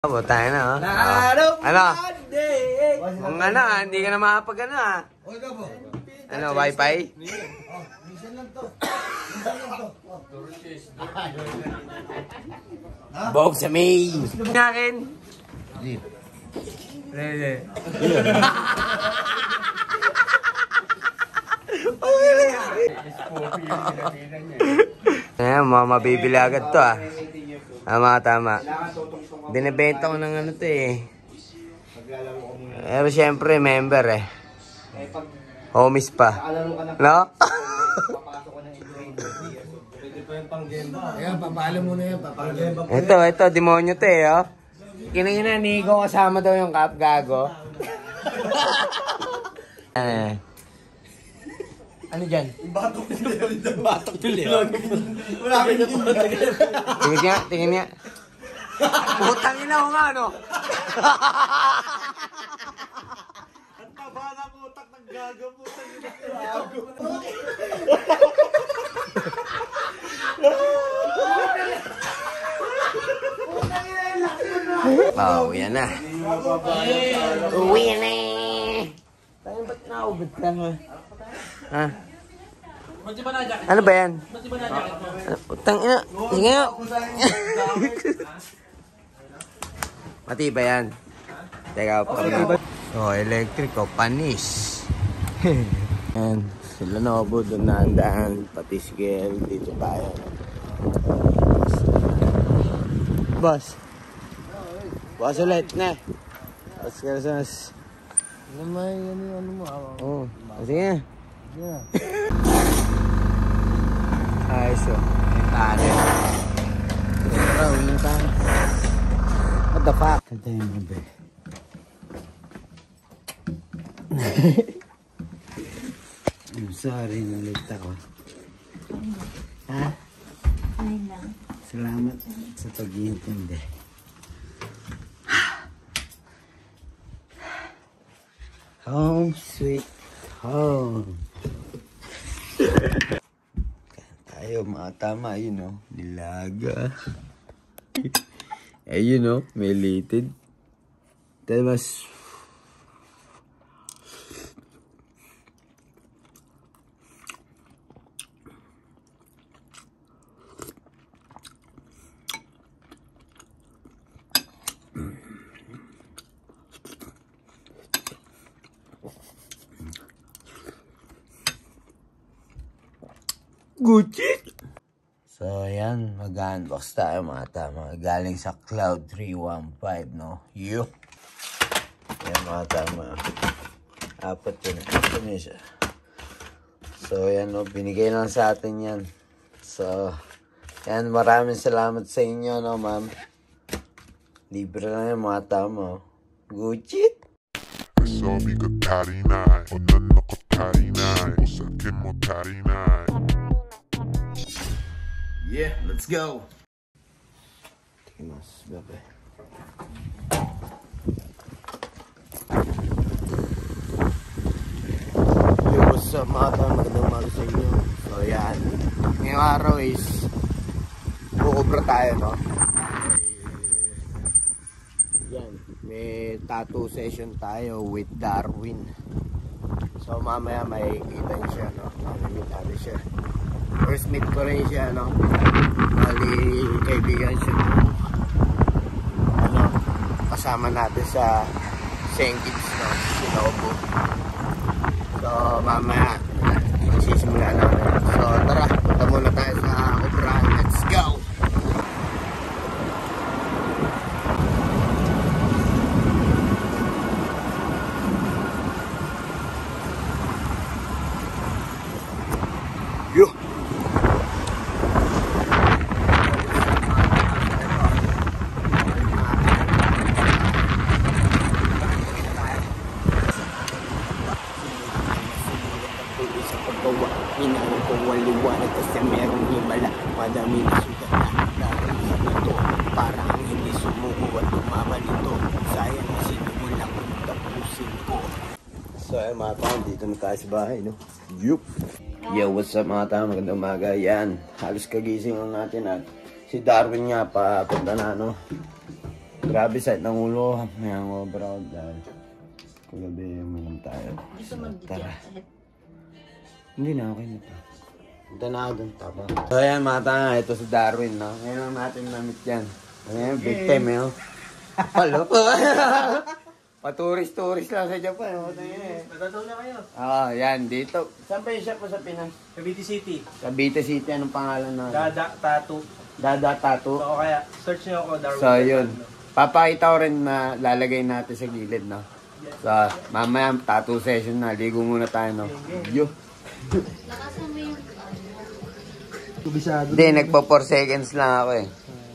Tayo na, oh. Ano? Kung ano, hindi ka na makapag ano, ah. Ano, wifi? Bob sa May. Ngakin. Hindi. Ayan, mabibili agad to, ah. Tama. Binibenta ko ng ano to eh. Pero syempre, member eh. Homies pa. No? Ayan, papalo muna yan. Ito, demonyo to eh, oh. Kinangina, Nico, kasama daw yung Kap Gago. Ano dyan? Batok nila. Wala ka niya. Tingin niya. Putang ina ko nga, no? Ang taba ng utak ng gago, putang ina. Oh, yan na. Uwi na eh. Tayo ba't naubad ka, ha? Ano ba yan? Utang ina. Sige nga. Mati ba yan? Teka, oh, electric, oh, panis. Yan, sila na po doon na handaan. Pati si Gel, dito tayo. Boss. Boss ulit, na. Boss Kersas. Ano may ano mo? Oo. Sige. Sige. Ayos o. Tane. Pero, yung tane. What the fuck? Kantay mo ba? I'm sorry, nalita ko. Ha? Ay lang. Salamat sa pag-iintindi. Home sweet home. Tayo, mga tama, yun o. Nilaga. Ayun o, may litid. Tapos, Gucci! So, ayan. Mag-unbox tayo mga tama. Galing sa Cloud 315, no? Yup! Ayan mga tama. Apat yun. Ito niya siya. So, ayan, no? Binigay lang sa atin yan. So, ayan. Maraming salamat sa inyo, no, ma'am? Libre lang yan mga tama. Gucci! Sabi ka tarinay, o nanak ko tarinay, o sakin mo tarinay. Yeah, let's go. Tikimas, bebe. Yo, what's up mga tama? Magandang umaga sa inyo. So, yan. Ngayong araw is bukobra tayo, no? Yan. May tattoo session tayo with Darwin. So, mamaya may kita niyo siya, no? Mamimit natin siya. First meet ko rin siya, no? Bali, kaibigan siya. Ano, kasama natin sa St. Kitts, no? Sinobo. So, mamaya, magsisimula natin. So, tara, punta muna tayo sa Obrahan. Let's go! Yo! Hinanong ko waliwanag kasi merong himala. Madami na sugat na dahil sa ito. Para ang hindi sumuko at tumama nito. Sayang na sinumula kung tapusin ko. So ay mga tao, dito na tayo sa bahay, no? Yup! Yo, what's up mga tao? Magandang umaga. Yan, halos kagising lang natin at si Darwin nga papunta na, no? Grabe side ng ulo. May hangover ako dahil kagabi uminom tayo. So, tara. Hindi na, okay na to. Punta na ako dun, taba. So ayan mga tanga, ito si Darwin, no? Ngayon lang natin namit yan. Ayan, big time, eh. Hello? Paturis-turis lang sa Japan. Nagataw na kayo. Yan, dito. Saan pa yung shop mo sa Pinas? Cavite City. Cavite City, anong pangalan na? Dada Tattoo. Dada Tattoo. So kaya, search niyo ako, Darwin. So yun. Papakita ko rin na lalagay natin sa gilid, no? So, mamaya, tattoo session na. Ligo muna tayo, no? Yo. Lakasan mo yung Hindi, nagpa 4 seconds lang ako eh.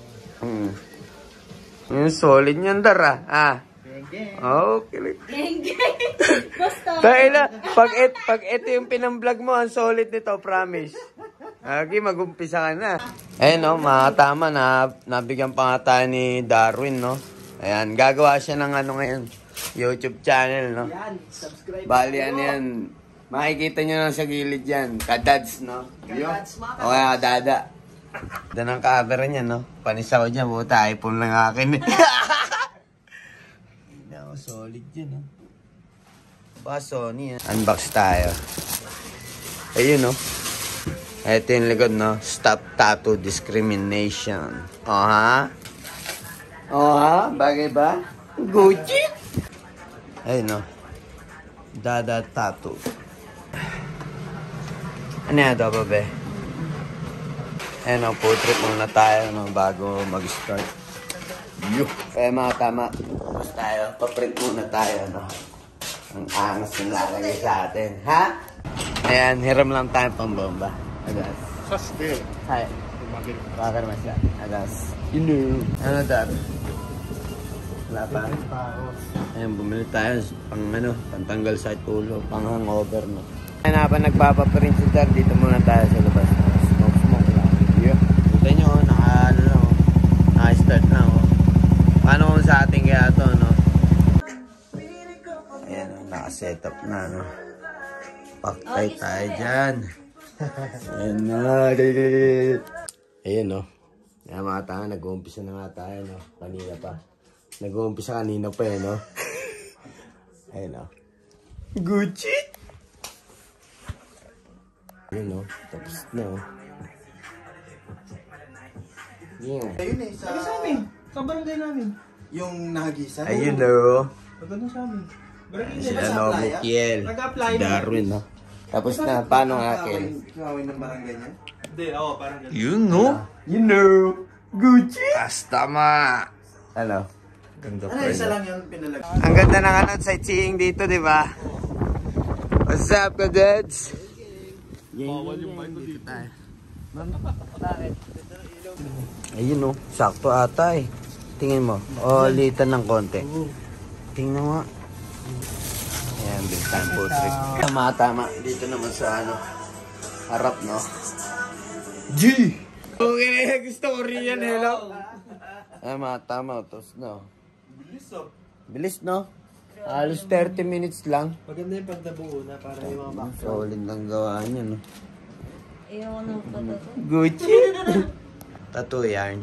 Yung solid niyan, Dara. Okay. basta. Kaya pag ito yung pinang-vlog mo, ang solid nito, promise. Okay, mag-umpisa ka na. Eh no, mga tama na nabigyan pa nga tayo ni Darwin, no? Ayan, gagawa siya ng ano ngayon, YouTube channel, no? Yan, subscribe. Bali, ano yan. Makikita nyo lang sa gilid yan. Kadads, no? Kadads, mga O kaya Dada. Doon ang cover niya, no? Panisa ko dyan, buta, iPhone lang akin. Hindi ako solid yun, no? Baka Sony, yan. Unbox tayo. Ayun, no? Ito yung likod, no? Stop tattoo discrimination. Ha? Bagay ba? Gucci? Ayun, no? Dada tattoo. Ano yan daw, babe? Ayun, no? Portrait muna tayo, no? Bago mag-start. Kaya mga tama. Tapos tayo. Paprint muna tayo, no? Ang angas yung lalagay sa atin. Ha? Ayan, hiram lang tayo pang bomba. Agas. Saste. Hi. Bakar masya. Agas. Ano dad? Wala pa. Ayan, bumili tayo pang ano, pantanggal sa ulo, pang hangover, no. Ayan, pa nagpapaprint si Dad, dito muna tayo sa labas. Smoke lang. Yeah. Kita nyo, naka-start na, oh. Paano kung sa ating kaya to, no? Ayan, naka-setup na, no. Paktay tayo dyan. Ayan na. Ayan, no. Ayan, mga tanga, nag-uumpisa na nga tayo, no. Kanina pa. Nag-uumpisa kanina pa, no. Ayan, no. Gucci! Ayan, no. Tapos na, no. Yeah. Ayun eh, sa amin. Sa barangay namin. Yung nahagisa. Ayun, no. Maganda sa amin. Barangay Si nila sa ano, playa. Mukiel. Nag-apply Si Darwin, no. Tapos na, paano nga, Kel? Kawin ng barangay niya? Hindi, oo, parang ganun. You know. You know. Gucci. Kastama. Ano? Ganda pa Ano, isa rin. lang yung pinalag. Ang ganda ng ano, sightseeing dito, di ba? What's up, kadeds? Bawal yung bike ko dito. Ayun, no. Sakto ata eh. Tingin mo. Litan ng konti. Tingnan mo. Ayan, big time po trip. Tama. Dito naman sa ano, harap, no? G! Okay, gusto ko rin yan, hello? Tama. Tapos, no? Bilis oh. Bilis, no? Halos 30 minutes lang. Maganda yung pagdabuo na para yung mga background. Solid lang gawa niya, no? Ayaw na pa to. Gucci! Tattoo yarn.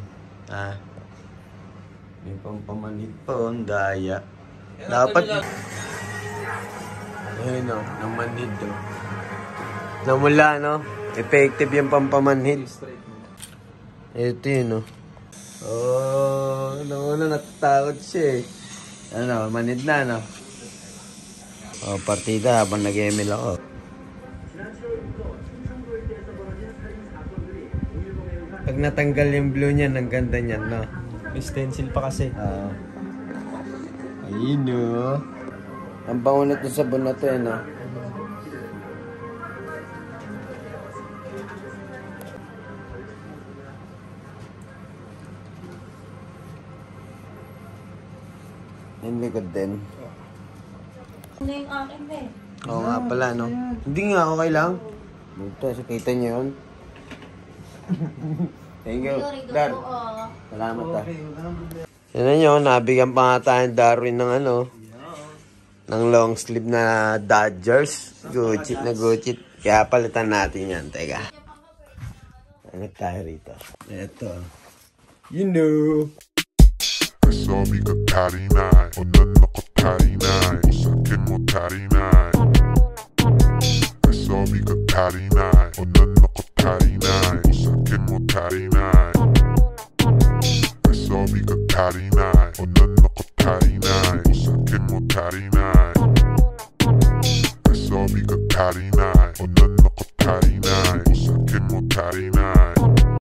May pampamanhid pa, ang daya. Dapat... Ayun, no? Namanhid, no? Namula, no? Effective yung pampamanhid. Ito yun, no? Natatakot siya eh. Ano, manid na, no? Partida habang nag-ML ako. Pag natanggal yung blue niyan, ang ganda niyan, no? May stencil pa kasi. Ayun, no? Ang bangunat ng sabon na to, eh, no? Yung likod din. Ano yung akin ba eh? Oo nga pala, no? Hindi nga, okay lang. Buto, so kita niyo yun. Thank you, Dar. Salamat, ah. Yan na nyo, nabigyan pa nga tayo ni Darwin ng ano, ng long sleeve na Dodgers. Gucci na Gucci. Kaya palitan natin yan. Teka. Ano tayo rito? Ito. You know. sabi ka tatty nine. O nan ako tatty nine. O sa akin mo tatty nine. Sabi ka tatty nine. O nan ako tatty nine. O sa akin mo tatty nine. Sabi ka tatty nine. O nan ako tatty nine. O sa akin mo tatty nine. Sabi ka tatty nine. O nan ako